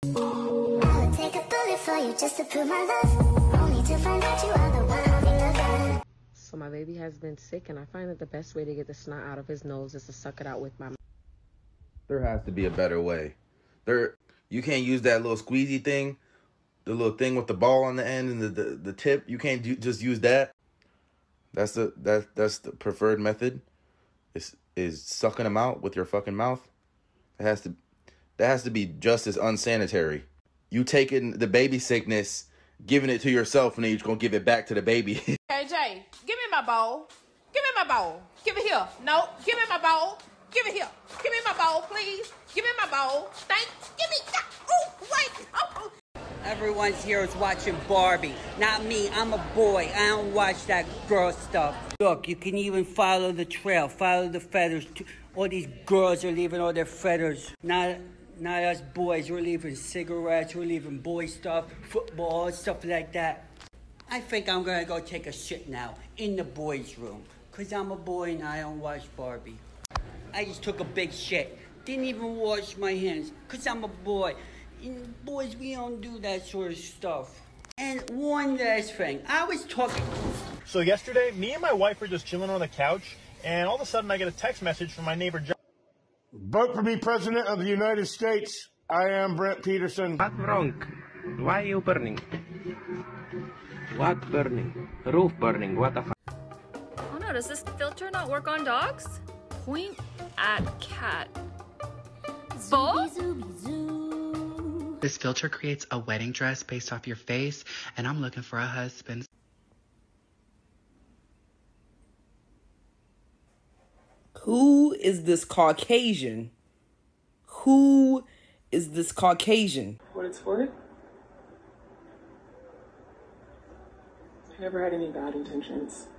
I would take a bullet for you just to prove my love. Only to find out you are the one holding the gun. So my baby has been sick, and I find that the best way to get the snot out of his nose is to suck it out with my mouth. There has to be a better way. You can't use that little squeezy thing, the little thing with the ball on the end and the tip. You can't just use that. That's the preferred method. Is sucking them out with your fucking mouth. That has to be just as unsanitary. You taking the baby sickness, giving it to yourself, and then you're gonna give it back to the baby. Hey Jay, give me my bowl. Give me my bowl. Give it here. No, give me my bowl. Give it here. Give me my bowl, please. Give me my bowl. Thanks. Give me that. Oh, wait. Oh. Everyone's here is watching Barbie. Not me. I'm a boy. I don't watch that girl stuff. Look, you can even follow the trail. Follow the feathers. All these girls are leaving all their feathers. Not us boys. We're leaving cigarettes. We're leaving boy stuff, football, stuff like that. I think I'm going to go take a shit now in the boys' room. Because I'm a boy and I don't watch Barbie. I just took a big shit. Didn't even wash my hands. Because I'm a boy. And boys, we don't do that sort of stuff. And one last thing. I was talking... So yesterday, me and my wife were just chilling on the couch, and all of a sudden I get a text message from my neighbor John. Vote for me President of the United States. I am Brent Peterson. What's wrong? Why are you burning? What burning? Roof burning. What the fuck? Oh no, does this filter not work on dogs? Point at cat. Bull? This filter creates a wedding dress based off your face, and I'm looking for a husband. Who is this Caucasian? Who is this Caucasian? What it's worth? I never had any bad intentions.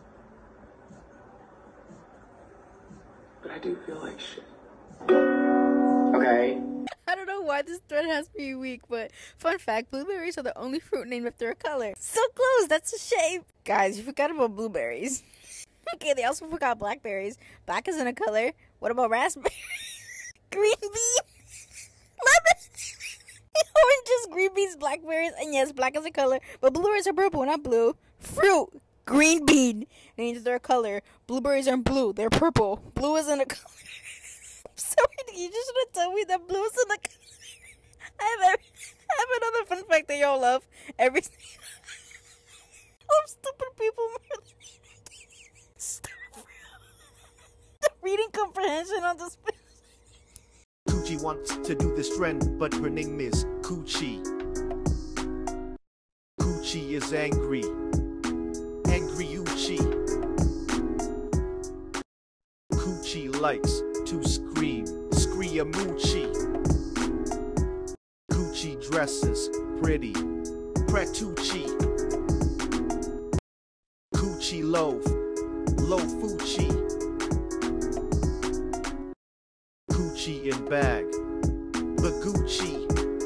But I do feel like shit. Okay. I don't know why this thread has me weak, but fun fact, blueberries are the only fruit named after a color. So close, that's a shame. Guys, you forgot about blueberries. Okay, they also forgot blackberries. Black isn't a color. What about raspberries? Green beans? Lemon? Oranges, green beans, blackberries, and yes, black is a color, but blueberries are purple, not blue. Fruit, green bean, means they're a color. Blueberries aren't blue, they're purple. Blue isn't a color. I'm sorry, you just should have told me that blue isn't a color. I have another fun fact that y'all love. Every stupid people. Stop. The reading comprehension on this. Coochie wants to do this trend, but her name is Coochie. Coochie is angry. Angry Uchi. Coochie likes to scream. Screamuchi. Coochie dresses pretty. Pretucci. Coochie loaf. Lofuchi. Coochie in bag. The Gucci.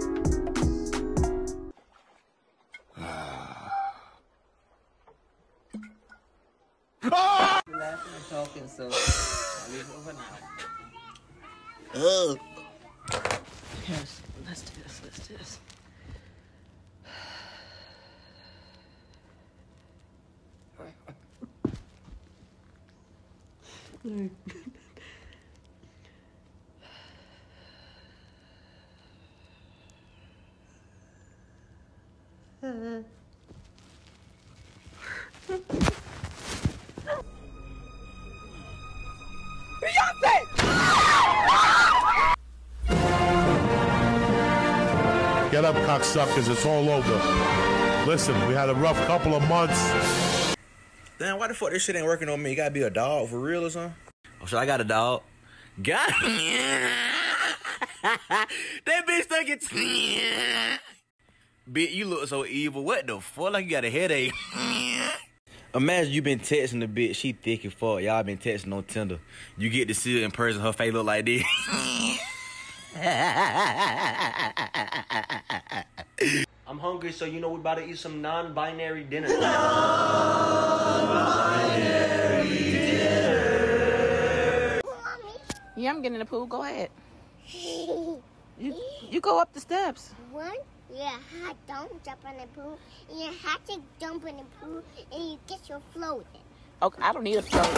Laughing and talking, so I'll leave it over now. Ugh. Yes, let's do this. Let's do this. Get up, cocksuckers. It's all over. Listen, we had a rough couple of months. Damn, why the fuck this shit ain't working on me? You gotta be a dog for real or something? Oh, so I got a dog. Got that bitch stuck it. Bitch, you look so evil. What the fuck? Like you got a headache. Imagine you been texting the bitch. She thick as fuck. Y'all been texting on Tinder. You get to see her in person. Her face look like this. I'm hungry, so you know we about to eat some non-binary dinner. Non-binary dinner. Yeah, I'm getting in the pool. Go ahead. You go up the steps? One, yeah, hot don't jump in the pool. And you have to jump in the pool and you get your floating. Okay, I don't need a float.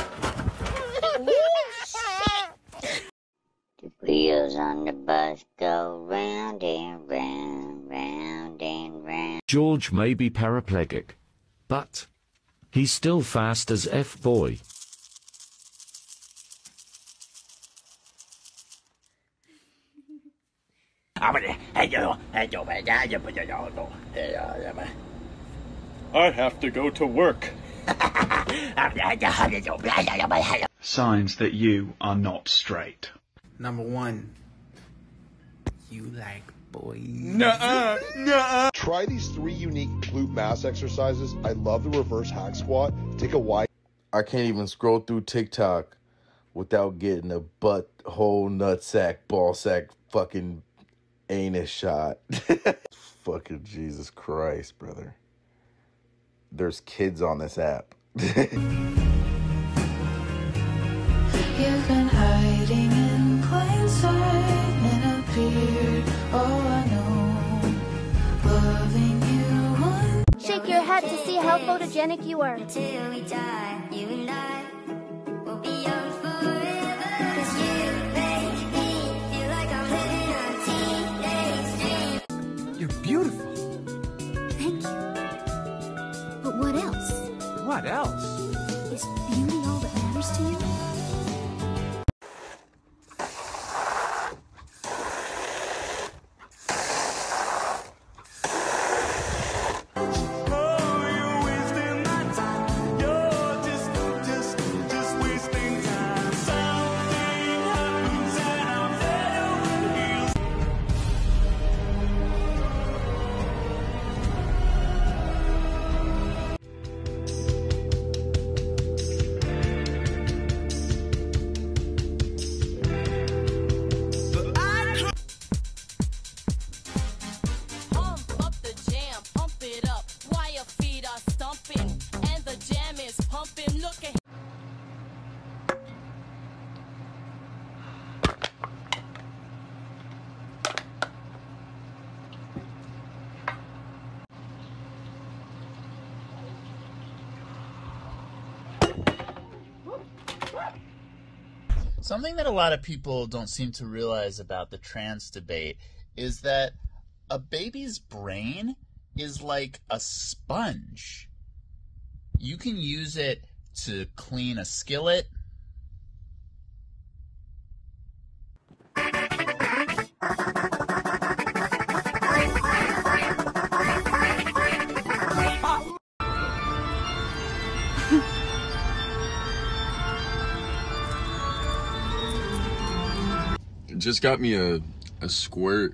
The wheels on the bus go round and round, round and round. George may be paraplegic, but he's still fast as F-boy. I have to go to work. Signs that you are not straight. Number 1, you like boys. Nuh-uh, nuh-uh. Try these 3 unique glute mass exercises. I love the reverse hack squat. Take a wide. I can't even scroll through TikTok without getting a butthole, nutsack, ballsack, fucking anus shot. Fucking Jesus Christ, brother. There's kids on this app. You've been hiding in plain sight and appeared. Oh, I know, loving you. Shake your head to see how photogenic you are. Till we die, you and I will be young forever. 'Cause you make me feel like I'm living a teenage dream. You're beautiful. Thank you. But what else? What else? Is beauty all that matters to you? Something that a lot of people don't seem to realize about the trans debate is that a baby's brain is like a sponge. You can use it to clean a skillet. Just got me a squirt.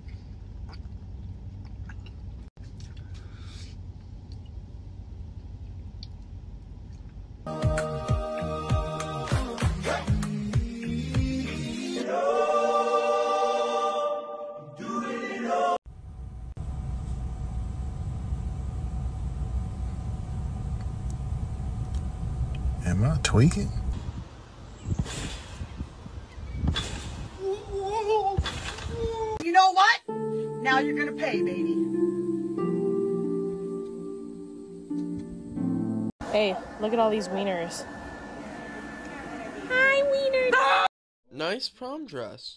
Am I tweaking? You know what? Now you're gonna pay, baby. Hey, look at all these wieners. Hi, wieners. Nice prom dress.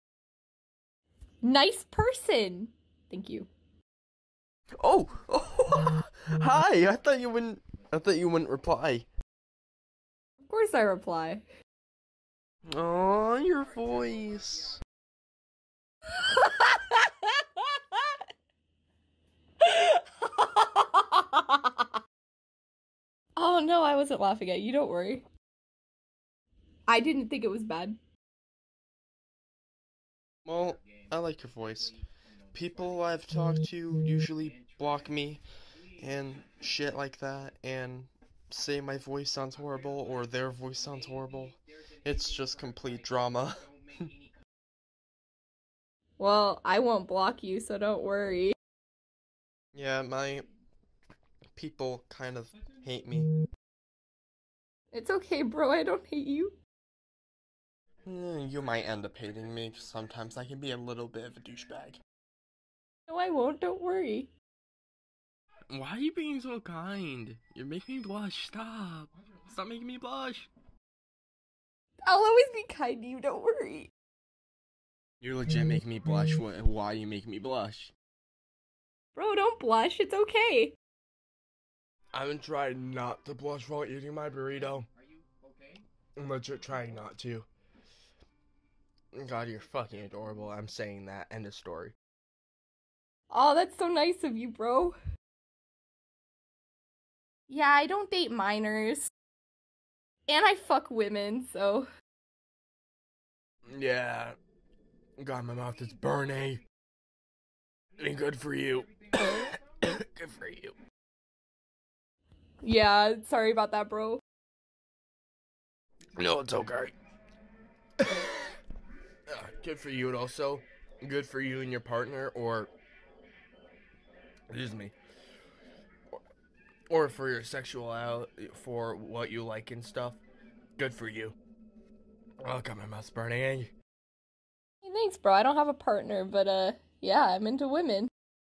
Nice person. Thank you. Oh, hi. I thought you wouldn't reply. Of course I reply. Oh, your voice. Oh no, I wasn't laughing at you, don't worry. I didn't think it was bad. Well, I like your voice. People I've talked to usually block me and shit like that and say my voice sounds horrible or their voice sounds horrible. It's just complete drama. Well, I won't block you, so don't worry. Yeah, my people kind of hate me. It's okay, bro, I don't hate you. You might end up hating me, 'cause sometimes I can be a little bit of a douchebag. No, I won't. Don't worry. Why are you being so kind? You're making me blush. Stop. Stop making me blush. I'll always be kind to you. Don't worry. You're legit making me blush. Why are you making me blush? Bro, don't blush. It's okay. I've been trying not to blush while eating my burrito. I'm legit trying not to. God, you're fucking adorable. I'm saying that. End of story. Oh, that's so nice of you, bro. Yeah, I don't date minors. And I fuck women, so... Yeah. God, my mouth is burning. Ain't good for you. Good for you. Yeah, sorry about that, bro. No, it's okay. Good for you, and also good for you and your partner, or... Excuse me. Or for your sexuality, for what you like and stuff. Good for you. Oh, God, my mouth's burning. Hey, thanks, bro. I don't have a partner, but, yeah, I'm into women.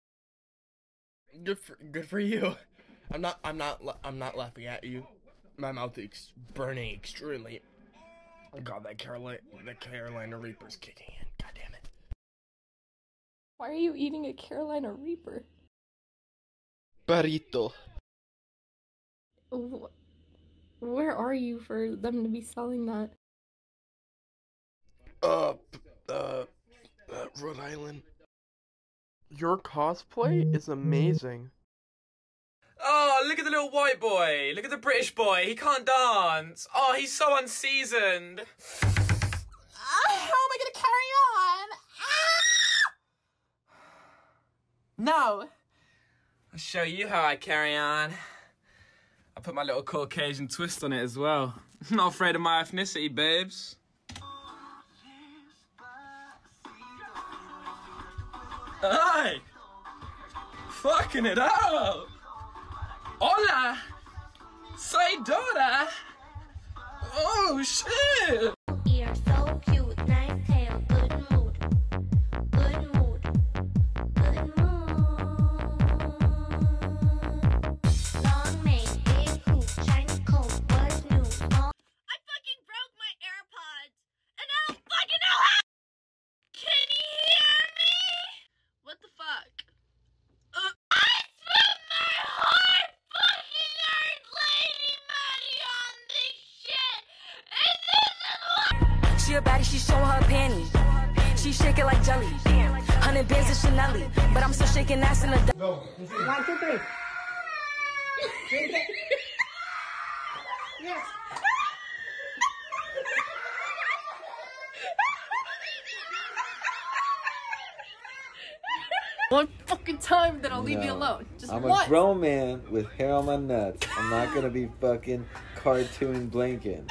Good for you. I'm not laughing at you. My mouth is burning extremely. Oh, God, the Carolina Reaper's kicking in. God damn it. Why are you eating a Carolina Reaper? Burrito. Where are you for them to be selling that? Rhode Island. Your cosplay is amazing. Oh, look at the little white boy. Look at the British boy. He can't dance. Oh, he's so unseasoned. How am I gonna carry on? No. I'll show you how I carry on. I put my little Caucasian twist on it as well. Not afraid of my ethnicity, babes. Hey! Fucking it up! Hola! Soy Dora! Oh, shit! You're so cute, nice tail, good mood. Good mood. Good mood. Long mane, big hoop, shiny coat, what's new? I fucking broke my AirPods, and I don't fucking know how! Can you hear me? What the fuck? I spent my whole fucking earned lady money on this shit, and this is what— She a baddie, she showing her panties. She shake it like jelly. 100 bands of Chanel, but I'm still shaking ass in the— 1, 2, 3. Drink it. Yes. One fucking time, then I'll leave you alone. Just I'm once. a grown man with hair on my nuts. I'm not gonna be fucking cartoon blinking.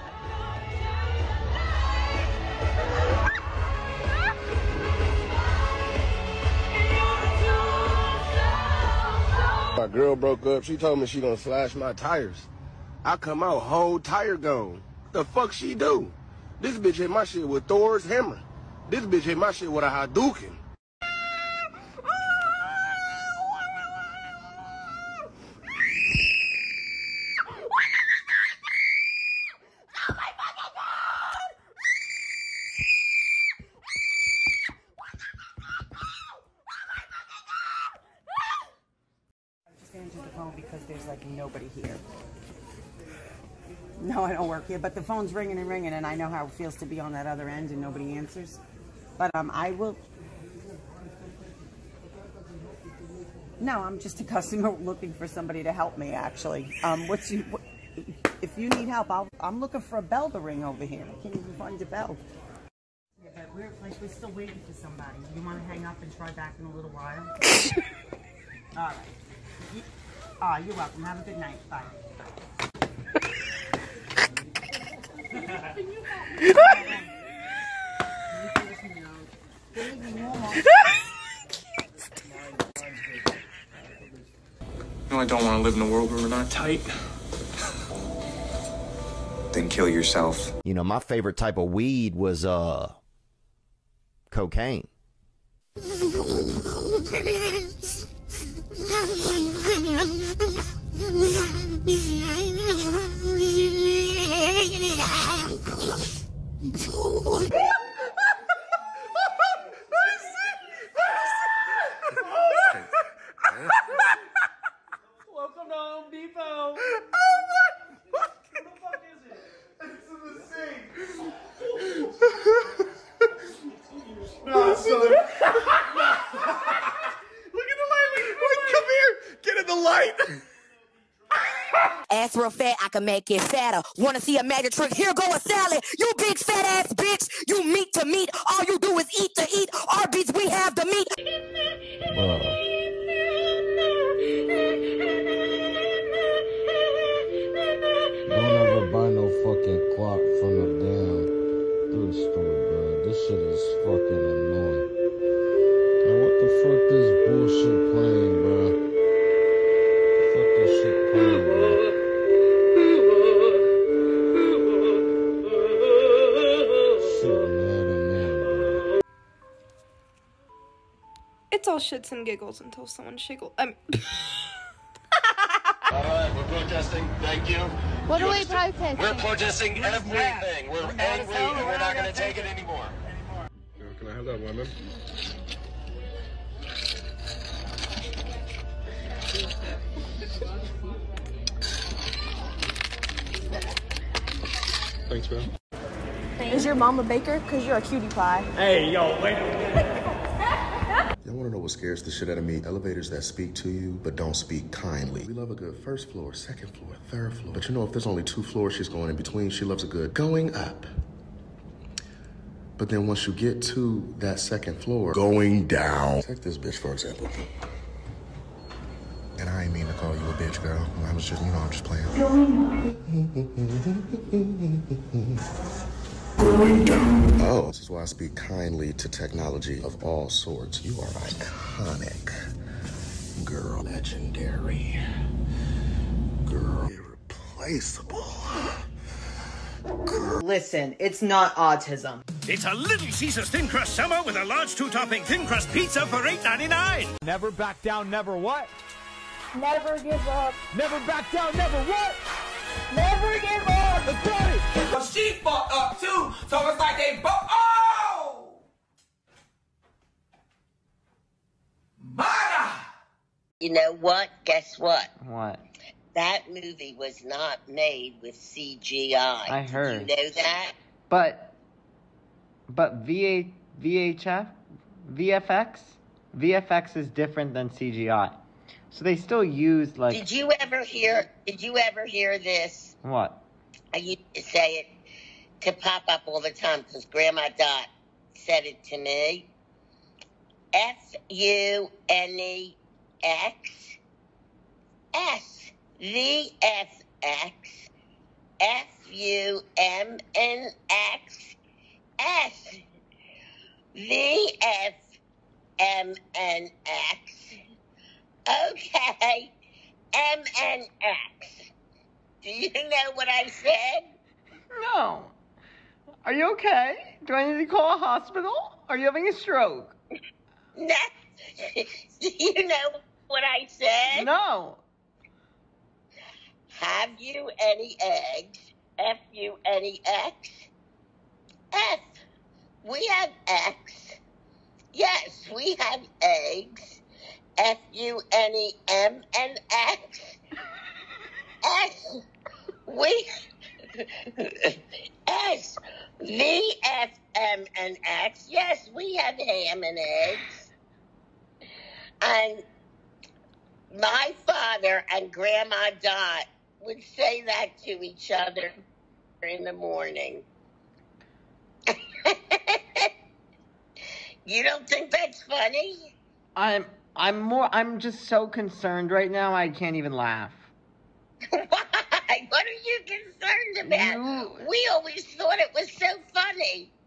My girl broke up. She told me she gonna slash my tires. I come out whole tire gone. The fuck she do? This bitch hit my shit with Thor's hammer. This bitch hit my shit with a Hadouken. Answer the phone because there's like nobody here. No, I don't work here, but the phone's ringing and ringing, and I know how it feels to be on that other end and nobody answers. But I will. No, I'm just a customer looking for somebody to help me. Actually, if you need help, I'm looking for a bell to ring over here. I can't even find a bell. Yeah, but we're still waiting for somebody. You want to hang up and try back in a little while? All right. You're welcome. Have a good night. Bye. No, I don't want to live in a world where we're not tight. Think kill yourself. You know, my favorite type of weed was, cocaine. Welcome to Home Depot. Oh my! What the fuck is it? It's in the sink. No, son. Look at the light. Come here. Get in the light. Ass real fat, I can make it fatter. Wanna see a magic trick? Here go a salad. You big fat ass bitch. You meat to meat. All you do is eat to eat. Arby's, we have the meat. Don't ever buy no fucking guac from the damn thrift store, bro. This shit is fucking annoying. Now what the fuck this bullshit playing, bro? Fuck this shit playing, bro. Shit, man, bro. It's all shits and giggles until someone shiggles. Alright, we're protesting. Thank you. What You are we understand? protesting? We're protesting everything. We're angry and we're not going to take it anymore. Can I have that lemon? Thanks, man. Is your mom a baker? Cause you're a cutie pie. Hey, yo, wait. Y'all wanna know what scares the shit out of me? Elevators that speak to you, but don't speak kindly. We love a good first floor, second floor, third floor. But you know, if there's only 2 floors she's going in between, she loves a good going up. But then once you get to that second floor, going down. Take this bitch, for example. And I ain't mean to call you a bitch, girl. I was just, I'm just playing. Oh, this is why I speak kindly to technology of all sorts. You are iconic. Girl, legendary. Girl, irreplaceable. Girl. Listen, it's not autism. It's a Little Caesars thin crust summer with a large 2-topping thin crust pizza for $8.99. Never back down, never what? Never give up. Never back down, never what? Never give up. Let's get it. Well, she fucked up too, so it's like they both. Oh! My God! You know what? Guess what? What? That movie was not made with CGI. I heard. Did you know that? But VFX is different than CGI. So they still use like. Did you ever hear this? What? I used to say it to pop up all the time because Grandma Dot said it to me. FUNEX VFX FUMNX VFMNX. Okay, MNX. Do you know what I said? No. Are you okay? Do I need to call a hospital? Are you having a stroke? No. Do you know what I said? No. Have you any eggs? FUNEX? F. We have X. Yes, we have eggs. FUNEMNX. S. We. S. VFMNX. Yes, we have ham and eggs. And my father and Grandma Dot would say that to each other in the morning. You don't think that's funny? I'm just so concerned right now I can't even laugh. Why? What are you concerned about? We always thought it was so funny.